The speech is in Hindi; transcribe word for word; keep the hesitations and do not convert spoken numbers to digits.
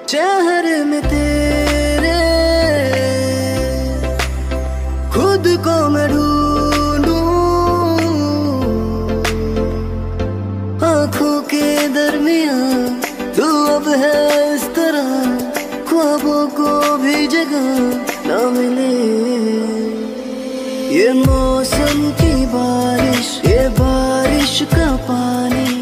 चेहरे में तेरे खुद को मैं ढूंढूं, आंखों के दरमियां तू अब है इस तरह, ख्वाबों को भी जगह ना मिले। ये मौसम की बारिश, ये बारिश का पानी